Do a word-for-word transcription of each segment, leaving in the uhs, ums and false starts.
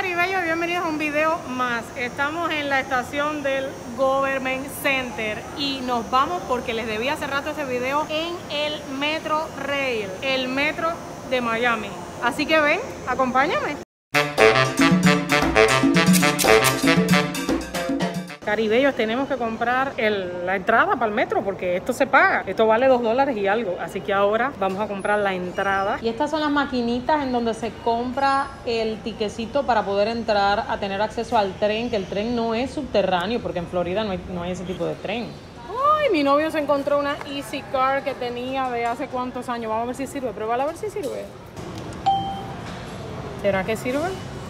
Caribeños, bienvenidos a un video más. Estamos en la estación del Government Center y nos vamos porque les debí hace rato ese video en el Metro Rail, el metro de Miami. Así que ven, acompáñame. Caribeños, tenemos que comprar el, la entrada para el metro porque esto se paga. Esto vale dos dólares y algo. Así que ahora vamos a comprar la entrada. Y estas son las maquinitas en donde se compra el tiquecito para poder entrar a tener acceso al tren, que el tren no es subterráneo porque en Florida no hay, no hay ese tipo de tren. Ay, mi novio se encontró una Easy Car que tenía de hace cuántos años. Vamos a ver si sirve. Pruébala a ver si sirve. ¿Será que sirve?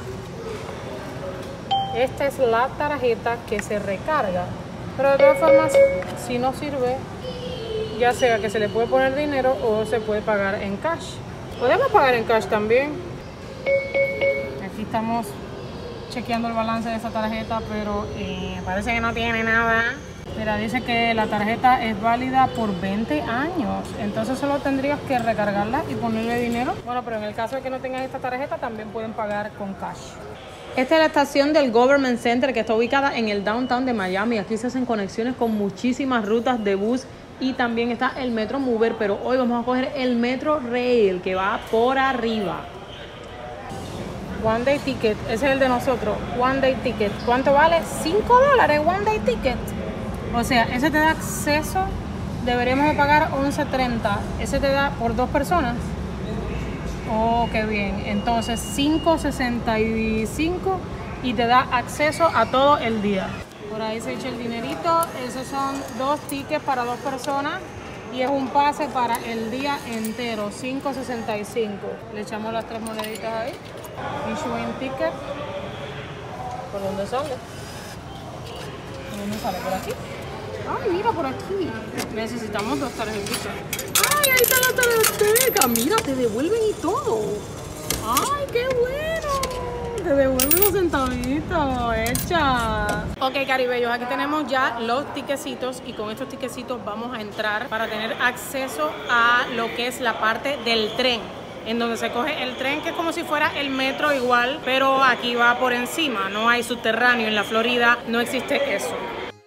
Esta es la tarjeta que se recarga, pero de todas formas, si no sirve, ya sea que se le puede poner dinero o se puede pagar en cash. Podemos pagar en cash también. Aquí estamos chequeando el balance de esa tarjeta, pero eh, parece que no tiene nada. Mira, dice que la tarjeta es válida por veinte años, entonces solo tendrías que recargarla y ponerle dinero. Bueno, pero en el caso de que no tengas esta tarjeta, también pueden pagar con cash. Esta es la estación del Government Center que está ubicada en el downtown de Miami. Aquí se hacen conexiones con muchísimas rutas de bus y también está el Metro Mover, pero hoy vamos a coger el Metro Rail que va por arriba. One Day Ticket, ese es el de nosotros. One Day Ticket. ¿Cuánto vale? cinco dólares One Day Ticket. O sea, ese te da acceso, deberíamos de pagar once treinta. Ese te da por dos personas. Oh, qué bien. Entonces cinco sesenta y cinco y te da acceso a todo el día. Por ahí se echa el dinerito. Esos son dos tickets para dos personas y es un pase para el día entero. cinco sesenta y cinco. Le echamos las tres moneditas ahí. Issuing ticket. ¿Por dónde sale? ¿Por dónde sale? ¿Por aquí? Ay, mira, por aquí. Necesitamos dos tarjetitas. Ay, ahí está la tarjeta. Mira, te devuelven y todo. Ay, qué bueno. Te devuelven los centavitos. Hecha. Ok, Caribeños, aquí tenemos ya los tiquecitos y con estos tiquecitos vamos a entrar para tener acceso a lo que es la parte del tren, en donde se coge el tren, que es como si fuera el metro igual, pero aquí va por encima. No hay subterráneo. En la Florida no existe eso.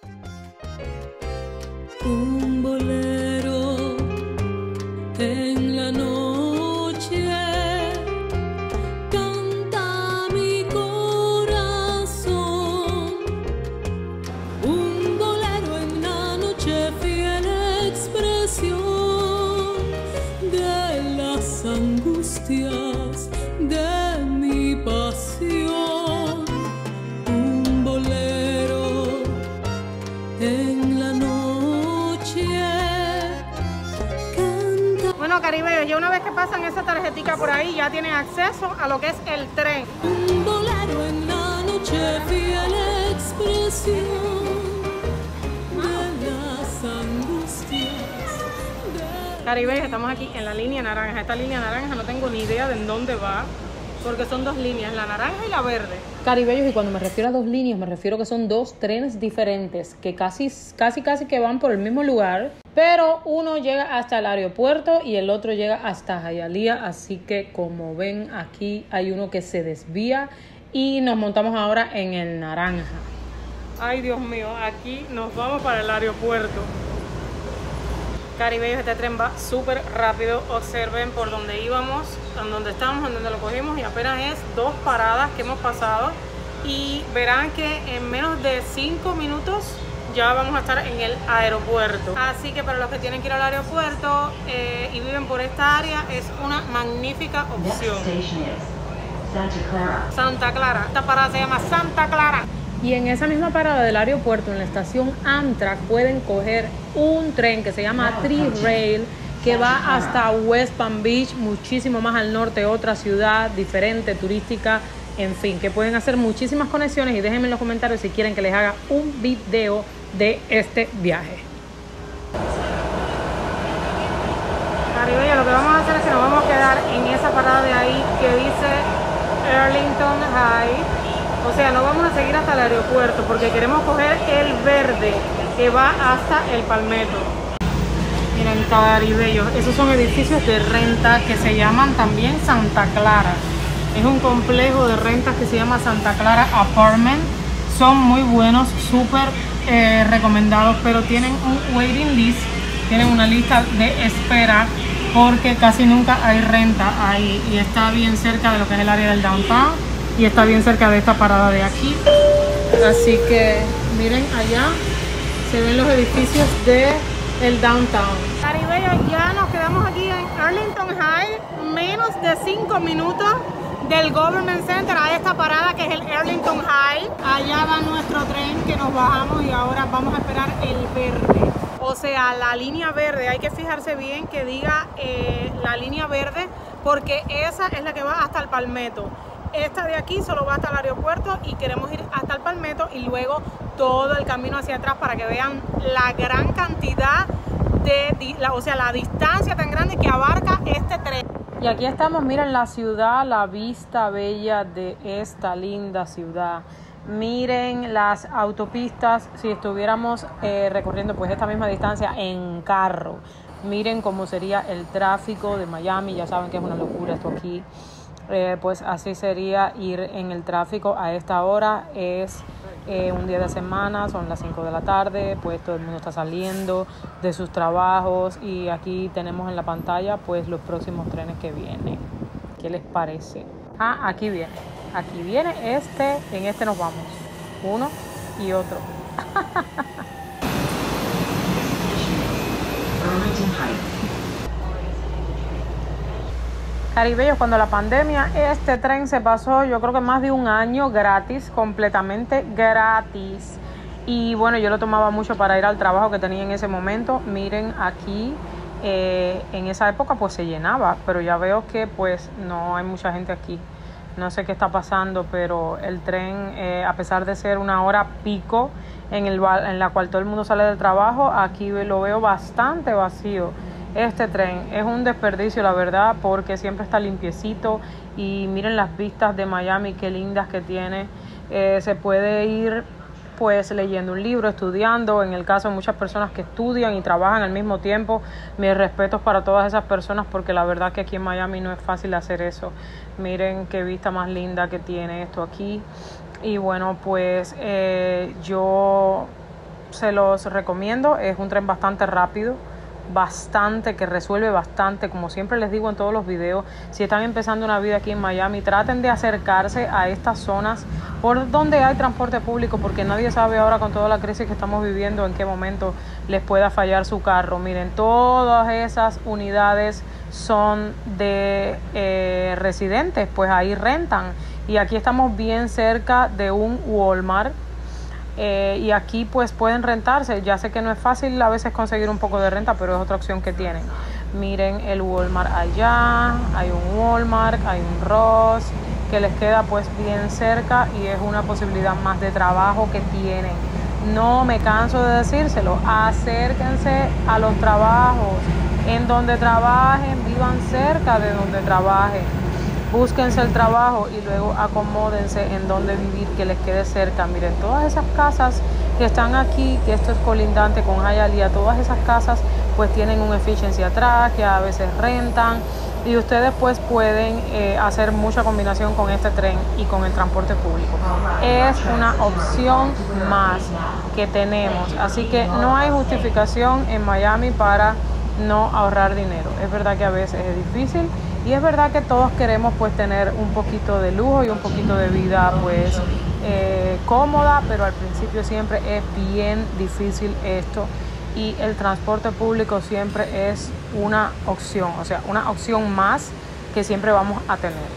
Un bolero en la noche canta mi corazón. Un bolero en la noche, fiel expresión de las angustias de mi pasión. Un bolero en la noche. Bueno, Caribeños, ya una vez que pasan esa tarjetita por ahí, ya tienen acceso a lo que es el tren. Un bolero en la noche, fiel expresión de las angustias de... Caribeños, estamos aquí en la línea naranja. Esta línea naranja no tengo ni idea de en dónde va, porque son dos líneas, la naranja y la verde. Caribeños, y cuando me refiero a dos líneas, me refiero que son dos trenes diferentes que casi, casi, casi que van por el mismo lugar, pero uno llega hasta el aeropuerto y el otro llega hasta Hialeah. Así que como ven, aquí hay uno que se desvía y nos montamos ahora en el naranja. Ay, Dios mío, aquí nos vamos para el aeropuerto. Caribeños, este tren va súper rápido. Observen por donde íbamos, en donde estamos, en donde lo cogimos, y apenas es dos paradas que hemos pasado y verán que en menos de cinco minutos ya vamos a estar en el aeropuerto. Así que para los que tienen que ir al aeropuerto eh, y viven por esta área, es una magnífica opción. Santa Clara. Santa Clara. Esta parada se llama Santa Clara. Y en esa misma parada del aeropuerto, en la estación Amtrak, pueden coger un tren que se llama Tri-Rail, que va hasta West Palm Beach, muchísimo más al norte, otra ciudad diferente, turística, en fin, que pueden hacer muchísimas conexiones. Y déjenme en los comentarios si quieren que les haga un video de este viaje. Caribeños, lo que vamos a hacer es que nos vamos a quedar en esa parada de ahí que dice Arlington High. O sea, no vamos a seguir hasta el aeropuerto porque queremos coger el verde que va hasta el Palmetto. Miren, Caribeños, esos son edificios de renta que se llaman también Santa Clara. Es un complejo de rentas que se llama Santa Clara Apartment. Son muy buenos, súper eh, recomendados, pero tienen un waiting list, tienen una lista de espera porque casi nunca hay renta ahí, y está bien cerca de lo que es el área del downtown y está bien cerca de esta parada de aquí. Así que miren, allá se ven los edificios de el downtown. Caribello, ya nos quedamos aquí en Arlington High, menos de cinco minutos del Government Center a esta parada que es el Arlington High. Allá va nuestro tren que nos bajamos y ahora vamos a esperar el verde. O sea, la línea verde, hay que fijarse bien que diga eh, la línea verde, porque esa es la que va hasta el Palmetto. Esta de aquí solo va hasta el aeropuerto y queremos ir hasta el Palmetto y luego todo el camino hacia atrás para que vean la gran cantidad de, la, o sea, la distancia tan grande que abarca este tren. Y aquí estamos, miren la ciudad, la vista bella de esta linda ciudad. Miren las autopistas, si estuviéramos eh, recorriendo pues esta misma distancia en carro. Miren cómo sería el tráfico de Miami, ya saben que es una locura esto aquí. Eh, pues así sería ir en el tráfico a esta hora. Es eh, un día de semana, son las cinco de la tarde, pues todo el mundo está saliendo de sus trabajos y aquí tenemos en la pantalla pues los próximos trenes que vienen. ¿Qué les parece? Ah, aquí viene, aquí viene este, en este nos vamos, uno y otro. Caribellos, cuando la pandemia, este tren se pasó, yo creo que más de un año gratis, completamente gratis. Y bueno, yo lo tomaba mucho para ir al trabajo que tenía en ese momento. Miren aquí, eh, en esa época pues se llenaba, pero ya veo que pues no hay mucha gente aquí. No sé qué está pasando, pero el tren, eh, a pesar de ser una hora pico en, el, en la cual todo el mundo sale del trabajo, aquí lo veo bastante vacío. Este tren es un desperdicio, la verdad, porque siempre está limpiecito y miren las vistas de Miami, qué lindas que tiene. Eh, se puede ir pues leyendo un libro, estudiando. En el caso de muchas personas que estudian y trabajan al mismo tiempo, mis respetos para todas esas personas, porque la verdad que aquí en Miami no es fácil hacer eso. Miren qué vista más linda que tiene esto aquí. Y bueno, pues eh, yo se los recomiendo. Es un tren bastante rápido, bastante, que resuelve bastante. Como siempre les digo en todos los videos, si están empezando una vida aquí en Miami, traten de acercarse a estas zonas por donde hay transporte público, porque nadie sabe ahora con toda la crisis que estamos viviendo en qué momento les pueda fallar su carro. Miren, todas esas unidades son de eh, residentes, pues ahí rentan, y aquí estamos bien cerca de un Walmart. Eh, y aquí pues pueden rentarse. Ya sé que no es fácil a veces conseguir un poco de renta, pero es otra opción que tienen. Miren el Walmart allá, hay un Walmart, hay un Ross que les queda pues bien cerca y es una posibilidad más de trabajo que tienen. No me canso de decírselo, acérquense a los trabajos, en donde trabajen, vivan cerca de donde trabajen. Búsquense el trabajo y luego acomódense en donde vivir que les quede cerca. Miren, todas esas casas que están aquí, que esto es colindante con Hialeah, todas esas casas pues tienen un efficiency atrás, que a veces rentan, y ustedes pues pueden eh, hacer mucha combinación con este tren y con el transporte público. Es una opción más que tenemos, así que no hay justificación en Miami para no ahorrar dinero. Es verdad que a veces es difícil, y es verdad que todos queremos pues tener un poquito de lujo y un poquito de vida pues eh, cómoda, pero al principio siempre es bien difícil esto, y el transporte público siempre es una opción, o sea, una opción más que siempre vamos a tener.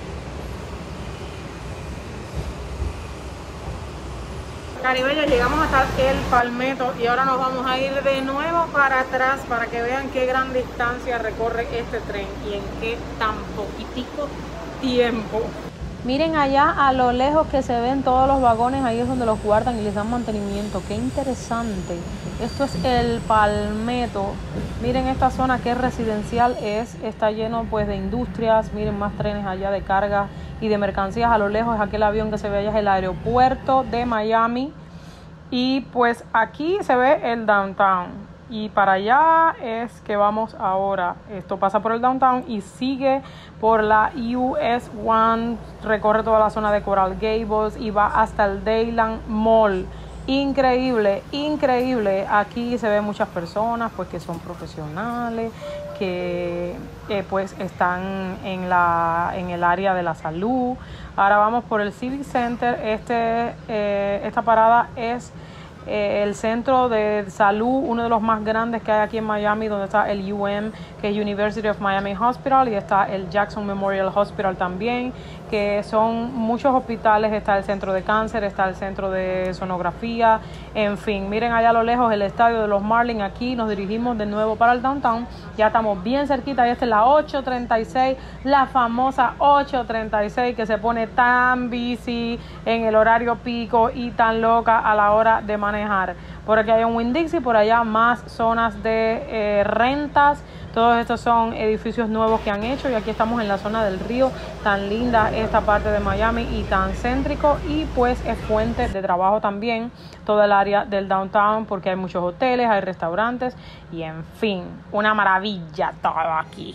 Caribellos, llegamos hasta el Palmetto y ahora nos vamos a ir de nuevo para atrás para que vean qué gran distancia recorre este tren y en qué tan poquitico tiempo. Miren allá a lo lejos que se ven todos los vagones, ahí es donde los guardan y les dan mantenimiento. Qué interesante. Esto es el Palmetto. Miren esta zona que residencial es, está lleno pues de industrias. Miren más trenes allá de carga y de mercancías. A lo lejos es aquel avión que se ve allá, es el aeropuerto de Miami. Y pues aquí se ve el downtown. y para allá es que vamos ahora. Esto pasa por el downtown y sigue por la U S uno, recorre toda la zona de Coral Gables y va hasta el Dayland Mall. Increíble, increíble. Aquí se ven muchas personas pues que son profesionales, que eh, pues están en la en el área de la salud. Ahora vamos por el Civic Center. Este eh, esta parada es eh, el centro de salud, uno de los más grandes que hay aquí en Miami, donde está el U M, que es University of Miami Hospital, y está el Jackson Memorial Hospital también, que son muchos hospitales. Está el centro de cáncer, está el centro de sonografía, en fin. Miren allá a lo lejos el estadio de los Marlins. Aquí nos dirigimos de nuevo para el downtown, ya estamos bien cerquita, y esta es la ocho treinta y seis, la famosa ocho treinta y seis, que se pone tan busy en el horario pico y tan loca a la hora de manejar. Por aquí hay un Winn-Dixie, por allá más zonas de eh, rentas. Todos estos son edificios nuevos que han hecho, y aquí estamos en la zona del río, tan linda esta parte de Miami y tan céntrico, y pues es fuente de trabajo también toda el área del downtown, porque hay muchos hoteles, hay restaurantes y en fin, una maravilla todo aquí.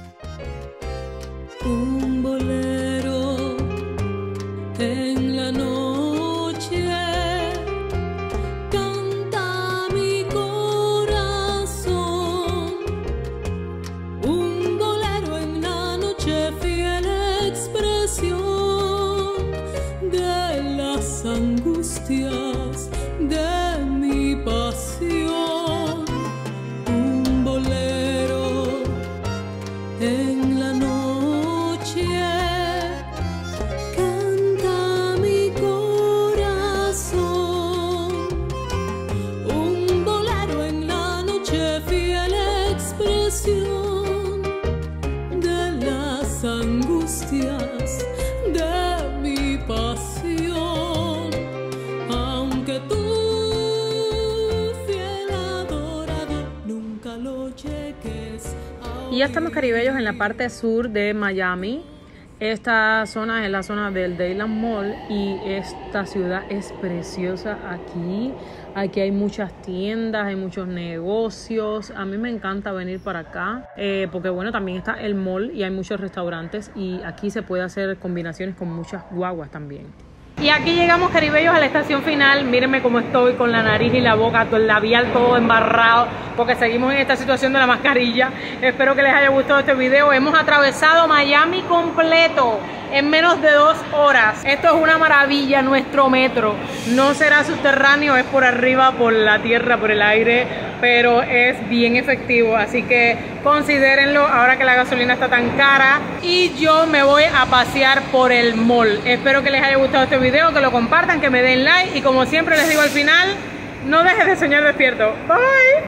Un bolero en la noche canta mi corazón. Un bolero en la noche, fiel expresión de las angustias de mi pasión. Un bolero en la noche canta mi corazón. Un bolero en la noche, fiel expresión de las angustias de mi pasión. Aunque tú, fiel adorado, nunca lo llegues a Y ya estamos, caribellos, en la parte sur de Miami. Esta zona es la zona del Dayland Mall, y esta ciudad es preciosa aquí. Aquí hay muchas tiendas, hay muchos negocios. A mí me encanta venir para acá eh, porque bueno, también está el mall y hay muchos restaurantes, y aquí se puede hacer combinaciones con muchas guaguas también. Y aquí llegamos, caribellos, a la estación final. Mírenme cómo estoy con la nariz y la boca, con el labial todo embarrado, porque seguimos en esta situación de la mascarilla. Espero que les haya gustado este video. Hemos atravesado Miami completo en menos de dos horas. Esto es una maravilla. Nuestro metro no será subterráneo, es por arriba, por la tierra, por el aire, pero es bien efectivo, así que considérenlo ahora que la gasolina está tan cara. Y yo me voy a pasear por el mall. Espero que les haya gustado este video, que lo compartan, que me den like, y como siempre les digo al final, no dejes de soñar despierto. Bye.